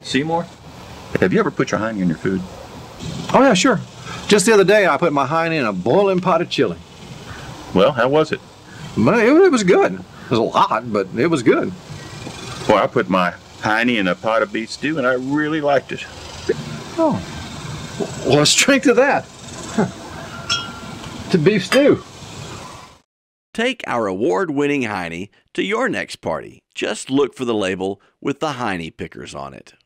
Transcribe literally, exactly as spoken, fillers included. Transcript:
Seymour, have you ever put your Hiney in your food? Oh, yeah, sure. Just the other day, I put my Hiney in a boiling pot of chili. Well, how was it? But it, it was good. It was a lot, but it was good. Well, I put my Hiney in a pot of beef stew, and I really liked it. Oh. Well, strength of that. To beef stew. Take our award-winning Hiney to your next party. Just look for the label with the Hiney pickers on it.